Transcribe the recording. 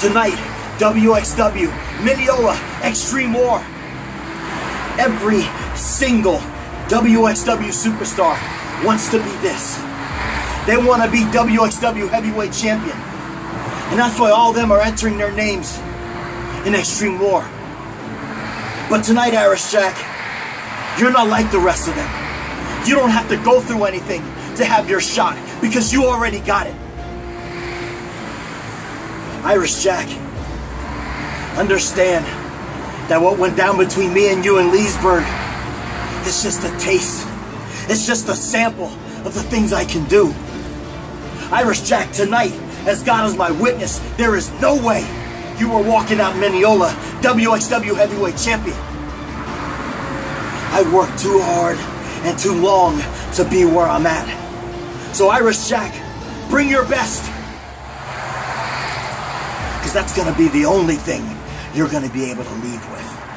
Tonight, WXW, Mineola, Extreme War. Every single WXW superstar wants to be this. They want to be WXW Heavyweight Champion. And that's why all of them are entering their names in Extreme War. But tonight, Irish Jack, you're not like the rest of them. You don't have to go through anything to have your shot, because you already got it. Irish Jack, understand that what went down between me and you in Leesburg is just a taste. It's just a sample of the things I can do. Irish Jack, tonight, as God is my witness, there is no way you are walking out Mineola, WXW Heavyweight Champion. I worked too hard and too long to be where I'm at. So Irish Jack, bring your best. Because that's going to be the only thing you're going to be able to leave with.